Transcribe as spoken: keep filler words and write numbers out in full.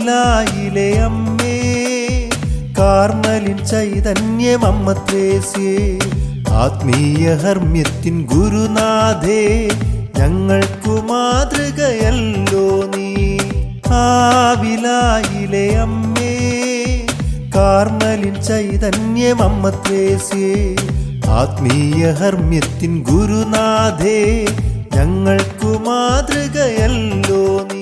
ആവിലായിലെ അമ്മേ കാർമലിൻ ചൈതന്യമമ്മ ത്രേസ്യേ ആത്മീയ ഹർമ്മ്യത്തിൻ ഗുരുനാഥേ ഞങ്ങൾക്കു മാതൃകയല്ലോ നീ. ആവിലായിലെ അമ്മേ കാർമലിൻ ചൈതന്യമമ്മ ത്രേസ്യേ ആത്മീയ ഹർമ്മ്യത്തിൻ ഗുരുനാഥേ ഞങ്ങൾക്കു മാതൃകയല്ലോ നീ.